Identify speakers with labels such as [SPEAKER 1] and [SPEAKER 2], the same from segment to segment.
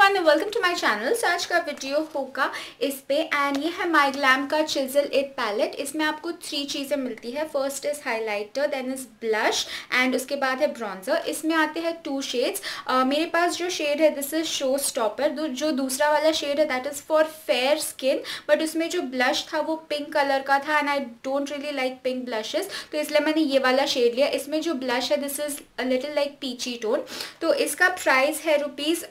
[SPEAKER 1] Everyone, welcome to my channel. So आज का video होगा इस पे एंड ये है माई ग्लैम का चिजल इट पैलेट। इसमें आपको 3 चीज़ें मिलती है। First is highlighter, then is blush and उसके बाद है ब्रॉन्जर। इसमें आते हैं 2 शेड्स। मेरे पास जो शेड है दिस इज शो स्टॉपर। जो दूसरा वाला शेड है that is for fair skin, but उसमें जो ब्लश था वो पिंक कलर का था and I don't really like pink blushes, तो इसलिए मैंने ये वाला शेड लिया। इसमें जो ब्लश है this is a little like peachy tone. तो इसका प्राइस है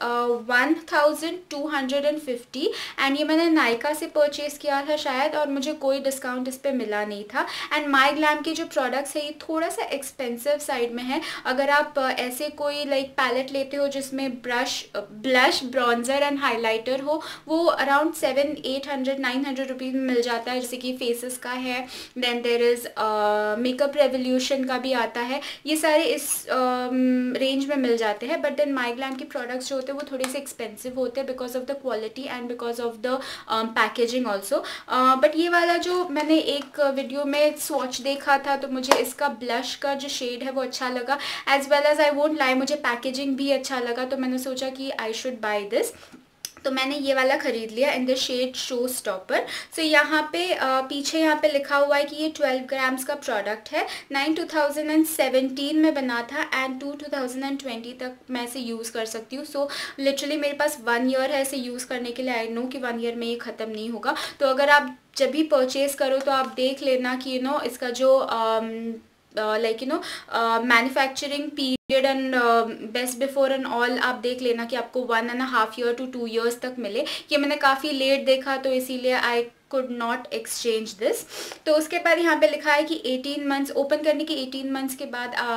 [SPEAKER 1] ₹1250 एंड ये मैंने नायका से परचेज़ किया था शायद, और मुझे कोई डिस्काउंट इस पर मिला नहीं था। एंड माई ग्लैम के जो प्रोडक्ट्स है ये थोड़ा सा एक्सपेंसिव साइड में है। अगर आप ऐसे कोई लाइक पैलेट लेते हो जिसमें ब्लश ब्रॉन्जर एंड हाइलाइटर हो, वो अराउंड 700-800-900 रुपीज़ में मिल जाता है। जैसे कि फेसेस का है, then there is Makeup Revolution का भी आता है। ये सारे इस रेंज में मिल जाते हैं। बट देन माई ग्लैम के प्रोडक्ट्स जो होते हैं वो थोड़े से एक्सपेंसिव होते हैं because of the quality and because of the packaging also. But ये वाला जो मैंने एक वीडियो में स्वॉच देखा था, तो मुझे इसका ब्लश का जो शेड है वो अच्छा लगा, as well as I won't lie मुझे पैकेजिंग भी अच्छा लगा। तो मैंने सोचा कि आई शुड बाई दिस, तो मैंने ये वाला ख़रीद लिया in the shade show stopper. So यहाँ पे पीछे यहाँ पे लिखा हुआ है कि ये 12 ग्राम्स का प्रोडक्ट है। 9 2017 में बना था एंड 2020 तक मैं इसे यूज़ कर सकती हूँ। सो लिटरली मेरे पास 1 ईयर है इसे यूज़ करने के लिए। आई नो कि 1 ईयर में ये ख़त्म नहीं होगा। तो अगर आप जब भी परचेज़ करो तो आप देख लेना कि इसका जो manufacturing period and best before and all आप देख लेना कि आपको 1.5 ईयर टू 2 ईयर्स तक मिले। ये मैंने काफ़ी लेट देखा तो इसीलिए आई could not exchange this। तो उसके बाद यहाँ पे लिखा है कि 18 मंथ्स, ओपन करने के 18 मंथ्स के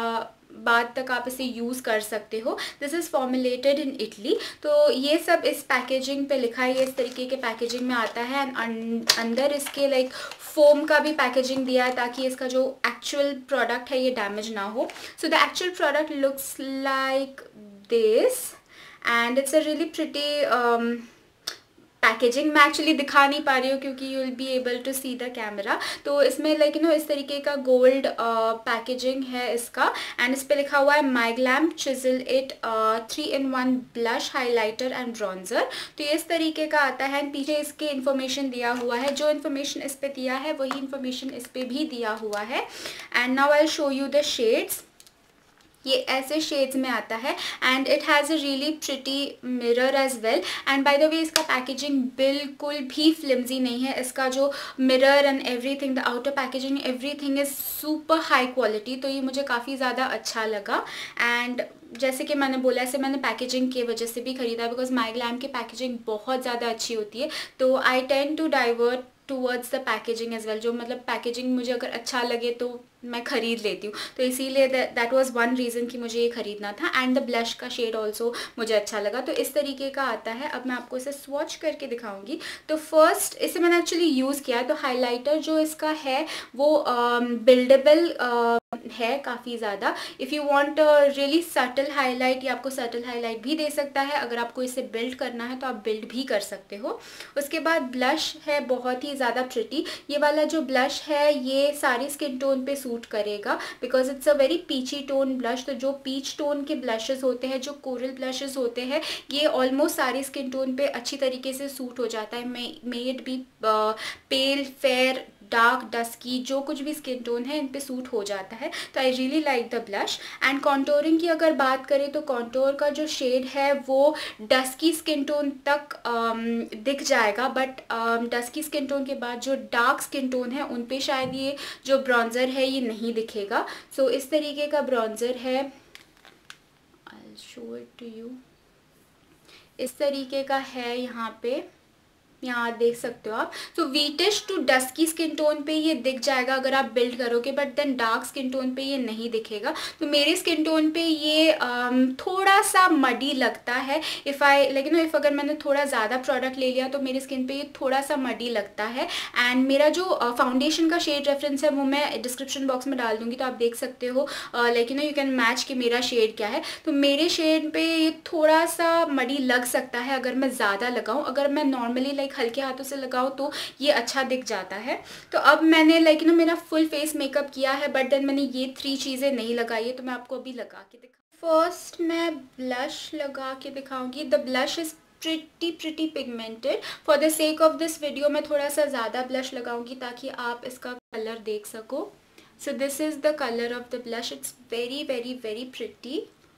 [SPEAKER 1] बाद तक आप इसे यूज़ कर सकते हो। This is formulated in Italy. तो ये सब इस पैकेजिंग पे लिखा है, ये इस तरीके के पैकेजिंग में आता है एंड अंदर इसके लाइक फोम का भी पैकेजिंग दिया है ताकि इसका जो एक्चुअल प्रोडक्ट है ये डैमेज ना हो। So the actual product looks like this and it's a really pretty packaging. मैं एक्चुअली दिखा नहीं पा रही हूँ क्योंकि you will be able to see the camera. तो इसमें लाइक इस तरीके का गोल्ड पैकेजिंग है इसका एंड इस पे लिखा हुआ है my glam chisel it 3-in-1 blush highlighter and bronzer. तो ये इस तरीके का आता है एंड पीछे इसके इन्फॉर्मेशन दिया हुआ है। जो इन्फॉर्मेशन इस पे दिया है वही इन्फॉर्मेशन इस पे भी दिया हुआ है। And now I show you the shades. ये ऐसे शेड्स में आता है and it has a really pretty mirror as well. And by the way इसका पैकेजिंग बिल्कुल भी फ्लिम्जी नहीं है। इसका जो mirror and everything, the outer packaging, everything is super high quality. तो ये मुझे काफ़ी ज़्यादा अच्छा लगा एंड जैसे कि मैंने बोला, ऐसे मैंने पैकेजिंग की वजह से भी ख़रीदा बिकॉज माई ग्लैम की पैकेजिंग बहुत ज़्यादा अच्छी होती है। तो I tend to divert towards the packaging as well. जो मतलब पैकेजिंग मुझे अगर अच्छा लगे तो मैं ख़रीद लेती हूँ। तो इसीलिए दैट वाज वन रीज़न कि मुझे ये ख़रीदना था। एंड द ब्लश का शेड ऑल्सो मुझे अच्छा लगा। तो इस तरीके का आता है। अब मैं आपको इसे स्वॉच करके दिखाऊंगी। तो फर्स्ट इसे मैंने एक्चुअली यूज़ किया है। तो हाइलाइटर जो इसका है वो बिल्डेबल है काफ़ी ज़्यादा। If you want really subtle highlight, या आपको सटल हाईलाइट भी दे सकता है। अगर आपको इसे बिल्ड करना है तो आप बिल्ड भी कर सकते हो। उसके बाद ब्लश है बहुत ही ज़्यादा प्रिटी। ये वाला जो ब्लश है ये सारी स्किन टोन पे सूट करेगा because it's a very peachy tone blush. तो जो पीच टोन के ब्लशेस होते हैं, जो कोरल ब्लशेस होते हैं, ये ऑलमोस्ट सारी स्किन टोन पे अच्छी तरीके से सूट हो जाता है। May it be pale, fair, dark, dusky, जो कुछ भी स्किन टोन है इन पे सूट हो जाता है। तो I really like the blush. And contouring की अगर बात करें तो कॉन्टोर का जो शेड है वो डस्की स्किन टोन तक दिख जाएगा, बट डस्की स्किन टोन के बाद जो डार्क स्किन टोन है उन पे शायद ये जो ब्रॉन्ज़र है ये नहीं दिखेगा। सो इस तरीके का ब्रॉन्ज़र है। I will show it to you. इस तरीके का है, यहाँ पे यहाँ देख सकते हो आप। तो wheatish to dusky skin tone पे ये दिख जाएगा अगर आप बिल्ड करोगे, but then dark skin tone पे ये नहीं दिखेगा। तो मेरे स्किन टोन पे ये थोड़ा सा मडी लगता है। इफ़ अगर मैंने थोड़ा ज़्यादा प्रोडक्ट ले लिया तो मेरी स्किन पे ये थोड़ा सा मडी लगता है। एंड मेरा जो फाउंडेशन का शेड रेफरेंस है वो मैं डिस्क्रिप्शन बॉक्स में डाल दूँगी, तो आप देख सकते हो यू कैन मैच कि मेरा शेड क्या है। तो मेरे शेड पे ये थोड़ा सा मडी लग सकता है अगर मैं ज़्यादा लगाऊँ। अगर मैं नॉर्मली हल्के हाथों से लगाओ तो ये अच्छा दिख जाता है। तो अब मैंने मेरा फुल फेस मेकअप किया है, बट देन मैंने ये 3 चीज़ें नहीं लगाई है। तो मैं आपको अभी लगा के दिखा। फर्स्ट मैं ब्लश लगा के दिखाऊंगी। The blush is pretty pigmented. For the sake of this video मैं थोड़ा सा ज़्यादा blush लगाऊंगी ताकि आप इसका कलर देख सको. So this is the color of the blush. It's very pretty.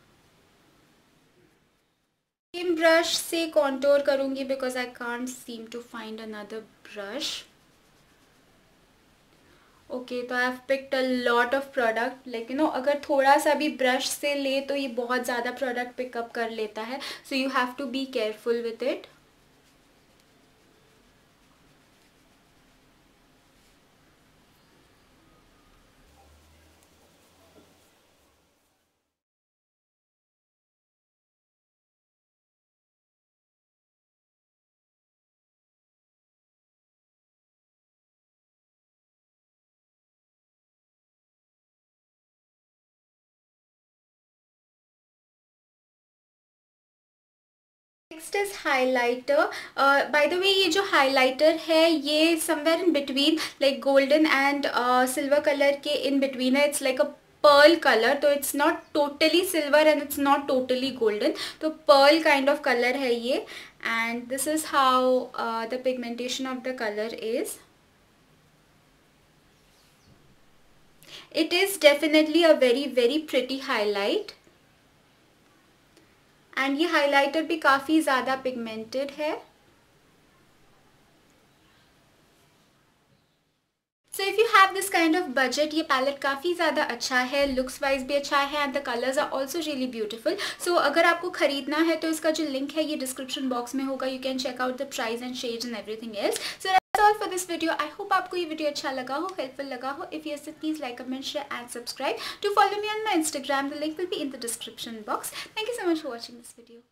[SPEAKER 1] Same brush से contour करूंगी because I can't seem to find another brush. Okay तो I have picked a lot of product, like you know अगर थोड़ा सा भी brush से ले तो ये बहुत ज़्यादा प्रोडक्ट पिकअप कर लेता है. So you have to be careful with it. Next is highlighter. By the way ये जो हाइलाइटर है ये somewhere in between like golden and silver colour के इन बिटवीन है. It's like a pearl color, तो it's not totally silver and it's not totally golden, तो pearl kind of color है ये. and this is how the pigmentation of the color is. It is definitely a very pretty highlight and ये highlighter भी काफ़ी ज़्यादा pigmented है. So if you have this kind of budget, ये palette काफ़ी ज़्यादा अच्छा है, looks wise भी अच्छा है and the colors are also really beautiful. So अगर आपको ख़रीदना है तो इसका जो link है ये description box में होगा. You can check out the price and shades and everything else. So that's all for this video. I hope आपको ये video अच्छा लगा हो, helpful लगा हो. If yes, please like, comment, share and subscribe. To follow me on my Instagram, the link will be in the description box. Thank you so much for watching this video.